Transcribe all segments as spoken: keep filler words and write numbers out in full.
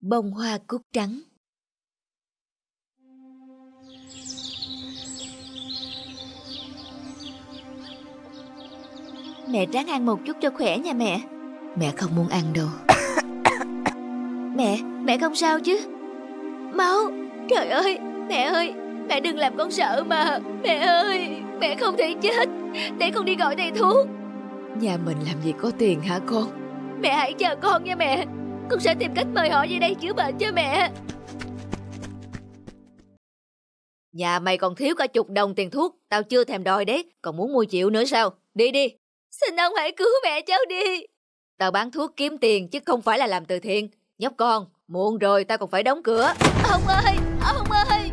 Bông hoa cúc trắng. Mẹ ráng ăn một chút cho khỏe nha mẹ. Mẹ không muốn ăn đâu. Mẹ, mẹ không sao chứ? Máu, trời ơi, mẹ ơi, mẹ đừng làm con sợ mà. Mẹ ơi, mẹ không thể chết. Để con đi gọi thầy thuốc. Nhà mình làm gì có tiền hả con? Mẹ hãy chờ con nha mẹ. Con sẽ tìm cách mời họ về đây chữa bệnh cho mẹ. Nhà mày còn thiếu cả chục đồng tiền thuốc. Tao chưa thèm đòi đấy. Còn muốn mua chịu nữa sao? Đi đi. Xin ông hãy cứu mẹ cháu đi. Tao bán thuốc kiếm tiền chứ không phải là làm từ thiện. Nhóc con, muộn rồi tao còn phải đóng cửa. Ông ơi, ông ơi.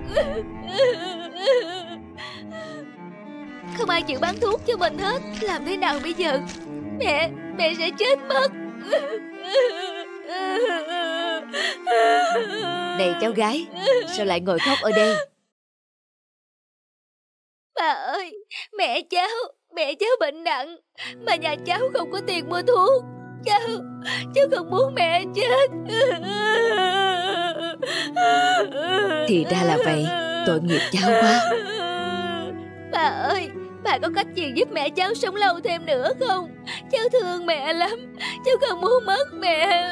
Không ai chịu bán thuốc cho mình hết. Làm thế nào bây giờ? Mẹ, mẹ sẽ chết mất. Này cháu gái, sao lại ngồi khóc ở đây? Bà ơi, mẹ cháu, mẹ cháu bệnh nặng, mà nhà cháu không có tiền mua thuốc. Cháu, cháu không muốn mẹ chết. Thì ra là vậy, tội nghiệp cháu quá. Bà ơi, bà có cách gì giúp mẹ cháu sống lâu thêm nữa không? Cháu thương mẹ lắm, cháu không muốn mất mẹ.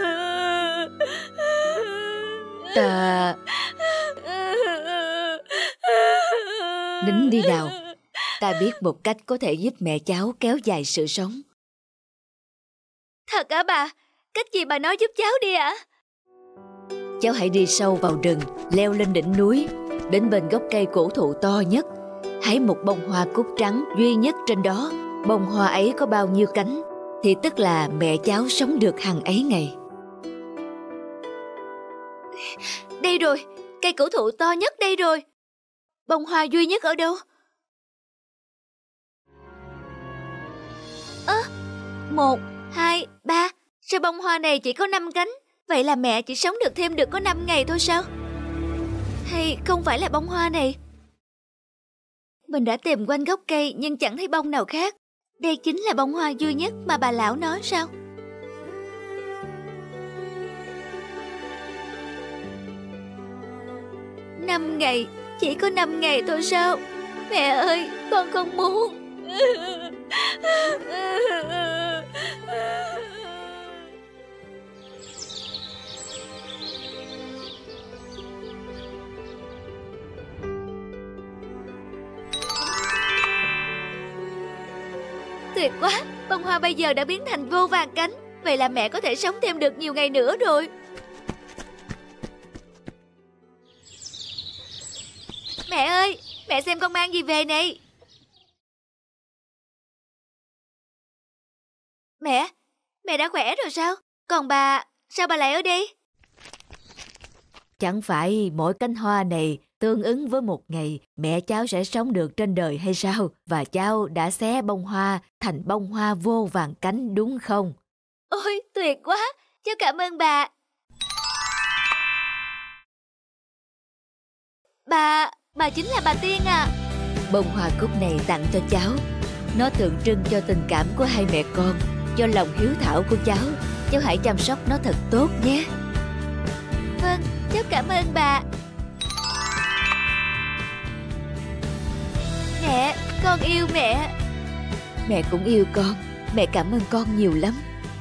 Ta... Nín đi nào. Ta biết một cách có thể giúp mẹ cháu kéo dài sự sống. Thật hả bà? Cách gì bà nói giúp cháu đi ạ? Cháu hãy đi sâu vào rừng, leo lên đỉnh núi, đến bên gốc cây cổ thụ to nhất. Hái một bông hoa cúc trắng duy nhất trên đó. Bông hoa ấy có bao nhiêu cánh thì tức là mẹ cháu sống được hằng ấy ngày. Đây rồi, cây cổ thụ to nhất đây rồi. Bông hoa duy nhất ở đâu? Ơ, à, một, hai, ba. Sao bông hoa này chỉ có năm cánh? Vậy là mẹ chỉ sống được thêm được có năm ngày thôi sao? Hay không phải là bông hoa này? Mình đã tìm quanh gốc cây nhưng chẳng thấy bông nào khác. Đây chính là bông hoa duy nhất mà bà lão nói sao? Năm ngày, chỉ có năm ngày thôi sao? Mẹ ơi, con không muốn. Tuyệt quá, bông hoa bây giờ đã biến thành vô vàn cánh. Vậy là mẹ có thể sống thêm được nhiều ngày nữa rồi. Mẹ ơi, mẹ xem con mang gì về này. Mẹ, mẹ đã khỏe rồi sao? Còn bà, sao bà lại ở đây? Chẳng phải mỗi cánh hoa này tương ứng với một ngày mẹ cháu sẽ sống được trên đời hay sao? Và cháu đã xé bông hoa thành bông hoa vô vàn cánh đúng không? Ôi, tuyệt quá, cháu cảm ơn bà. Bà, bà chính là bà Tiên à? Bông hoa cúc này tặng cho cháu. Nó tượng trưng cho tình cảm của hai mẹ con, cho lòng hiếu thảo của cháu. Cháu hãy chăm sóc nó thật tốt nhé. Vâng, cháu cảm ơn bà. Mẹ, con yêu mẹ. Mẹ cũng yêu con. Mẹ cảm ơn con nhiều lắm.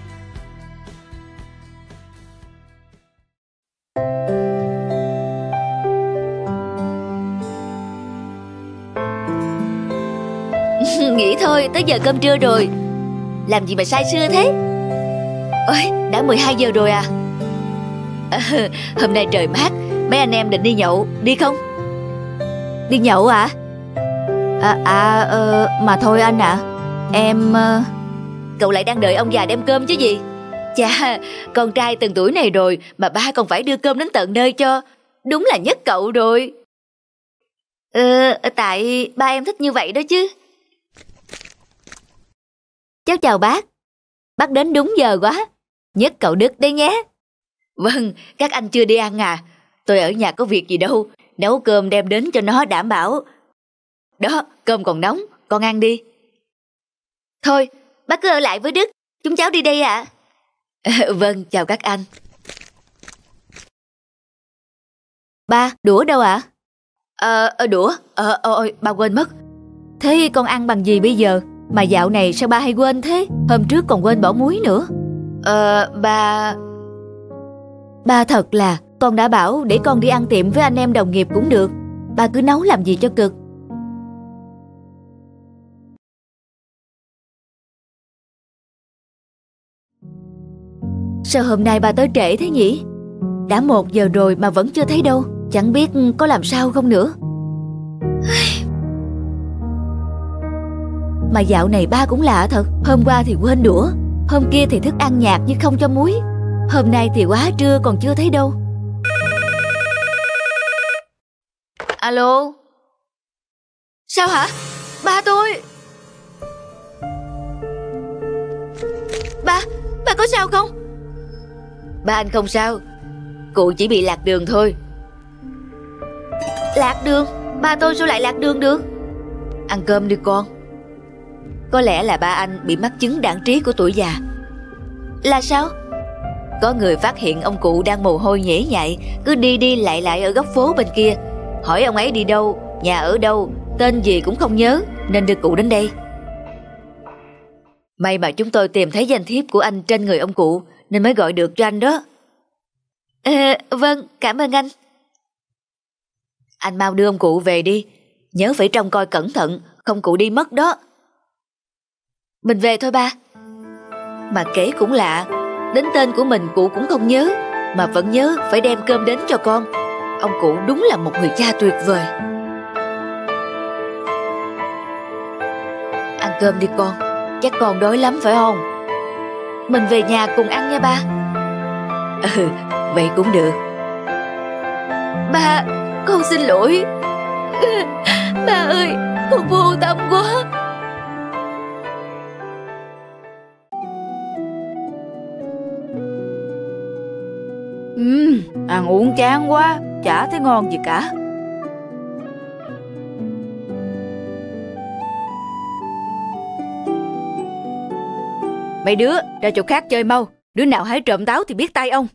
Nghĩ thôi, tới giờ cơm trưa rồi. Làm gì mà say sưa thế? Ôi, đã mười hai giờ rồi à? À, hôm nay trời mát, mấy anh em định đi nhậu, đi không? Đi nhậu à? À, à ờ, mà thôi anh ạ. À, em... Uh... Cậu lại đang đợi ông già đem cơm chứ gì? Chà, con trai từng tuổi này rồi mà ba còn phải đưa cơm đến tận nơi cho. Đúng là nhất cậu rồi. Ờ, tại ba em thích như vậy đó chứ. Cháu chào bác. Bác đến đúng giờ quá. Nhất cậu Đức đấy nhé. Vâng, các anh chưa đi ăn à? Tôi ở nhà có việc gì đâu. Nấu cơm đem đến cho nó đảm bảo. Đó, cơm còn nóng, con ăn đi. Thôi, bác cứ ở lại với Đức. Chúng cháu đi đây ạ. À? Vâng, chào các anh. Ba, đũa đâu ạ? À? Ờ, đũa, ờ, ôi, ba quên mất. Thế con ăn bằng gì bây giờ? Mà dạo này sao ba hay quên thế? Hôm trước còn quên bỏ muối nữa. Ờ, ba... Ba thật là, con đã bảo để con đi ăn tiệm với anh em đồng nghiệp cũng được. Ba cứ nấu làm gì cho cực. Sao hôm nay ba tới trễ thế nhỉ? Đã một giờ rồi mà vẫn chưa thấy đâu. Chẳng biết có làm sao không nữa. Mà dạo này ba cũng lạ thật. Hôm qua thì quên đũa, hôm kia thì thức ăn nhạt như không cho muối, hôm nay thì quá trưa còn chưa thấy đâu. Alo? Sao hả? Ba tôi... Ba, ba có sao không? Ba anh không sao. Cụ chỉ bị lạc đường thôi. Lạc đường? Ba tôi sao lại lạc đường được? Ăn cơm đi con. Có lẽ là ba anh bị mắc chứng đãng trí của tuổi già. Là sao? Có người phát hiện ông cụ đang mồ hôi nhễ nhại, cứ đi đi lại lại ở góc phố bên kia. Hỏi ông ấy đi đâu, nhà ở đâu, tên gì cũng không nhớ, nên đưa cụ đến đây. May mà chúng tôi tìm thấy danh thiếp của anh trên người ông cụ, nên mới gọi được cho anh đó. À, vâng, cảm ơn anh. Anh mau đưa ông cụ về đi. Nhớ phải trông coi cẩn thận, không cụ đi mất đó. Mình về thôi ba. Mà kể cũng lạ, đến tên của mình cụ cũng không nhớ, mà vẫn nhớ phải đem cơm đến cho con. Ông cụ đúng là một người cha tuyệt vời. Ăn cơm đi con, chắc con đói lắm phải không? Mình về nhà cùng ăn nha ba. Ừ, vậy cũng được. Ba, con xin lỗi. Ba ơi, con vô tâm quá. Ừm, ăn uống chán quá, chả thấy ngon gì cả. Mấy đứa, ra chỗ khác chơi mau. Đứa nào hái trộm táo thì biết tay ông.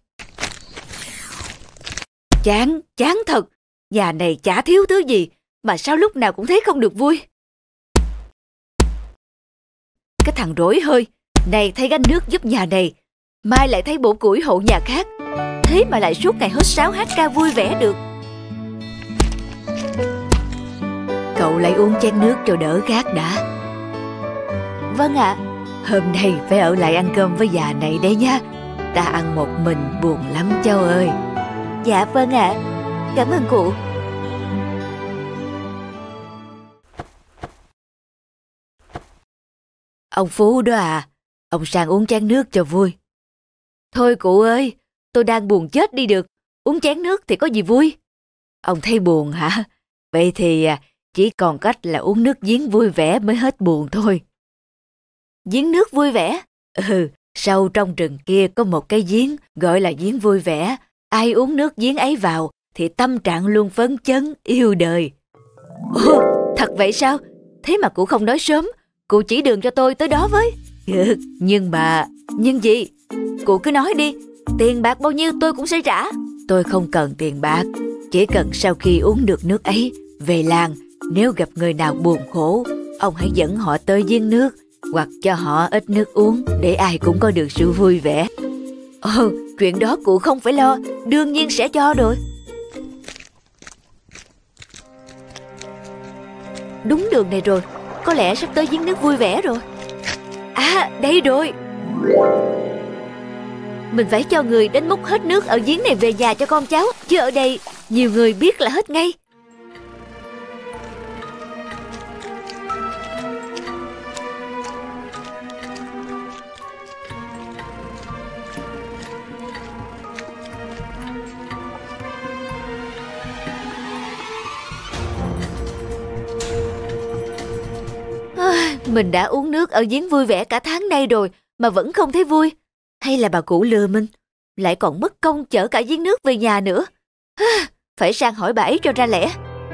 Chán, chán thật. Nhà này chả thiếu thứ gì, mà sao lúc nào cũng thấy không được vui. Cái thằng rối hơi, này thấy gánh nước giúp nhà này, mai lại thấy bổ củi hộ nhà khác. Thế mà lại suốt ngày hớt sáo hát ca vui vẻ được. Cậu lại uống chén nước cho đỡ khát đã. Vâng ạ. À, hôm nay phải ở lại ăn cơm với già này đấy nha. Ta ăn một mình buồn lắm cháu ơi. Dạ vâng ạ. À, cảm ơn cụ. Ông Phú đó à, ông sang uống chén nước cho vui. Thôi cụ ơi, tôi đang buồn chết đi được, uống chén nước thì có gì vui. Ông thấy buồn hả? Vậy thì chỉ còn cách là uống nước giếng vui vẻ mới hết buồn thôi. Giếng nước vui vẻ? Ừ, sâu trong rừng kia có một cái giếng gọi là giếng vui vẻ. Ai uống nước giếng ấy vào thì tâm trạng luôn phấn chấn, yêu đời. Ồ, thật vậy sao? Thế mà cụ không nói sớm, cụ chỉ đường cho tôi tới đó với. Ừ, nhưng mà... Nhưng gì? Cụ cứ nói đi. Tiền bạc bao nhiêu tôi cũng sẽ trả. Tôi không cần tiền bạc, chỉ cần sau khi uống được nước ấy, về làng, nếu gặp người nào buồn khổ, ông hãy dẫn họ tới giếng nước, hoặc cho họ ít nước uống, để ai cũng có được sự vui vẻ. Ồ, chuyện đó cụ không phải lo, đương nhiên sẽ cho rồi. Đúng đường này rồi, có lẽ sắp tới giếng nước vui vẻ rồi. À, đây rồi. Mình phải cho người đến múc hết nước ở giếng này về nhà cho con cháu, chứ ở đây nhiều người biết là hết ngay. À, mình đã uống nước ở giếng vui vẻ cả tháng nay rồi mà vẫn không thấy vui. Hay là bà cụ lừa mình, lại còn mất công chở cả giếng nước về nhà nữa. Phải sang hỏi bà ấy cho ra lẽ.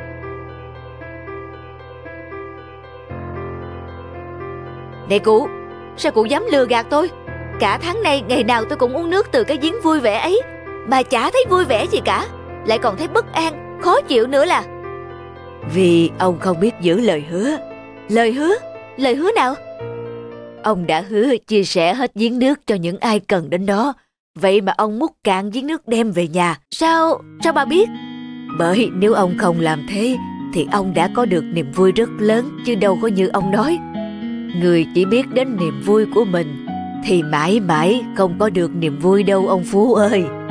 Này cụ, sao cụ dám lừa gạt tôi? Cả tháng nay ngày nào tôi cũng uống nước từ cái giếng vui vẻ ấy, mà chả thấy vui vẻ gì cả. lại còn thấy bất an, khó chịu nữa là? Vì ông không biết giữ lời hứa. Lời hứa? Lời hứa nào? Ông đã hứa chia sẻ hết giếng nước cho những ai cần đến đó. Vậy mà ông múc cạn giếng nước đem về nhà. Sao, sao bà biết? Bởi nếu ông không làm thế thì ông đã có được niềm vui rất lớn, chứ đâu có như ông nói. Người chỉ biết đến niềm vui của mình thì mãi mãi không có được niềm vui đâu ông Phú ơi.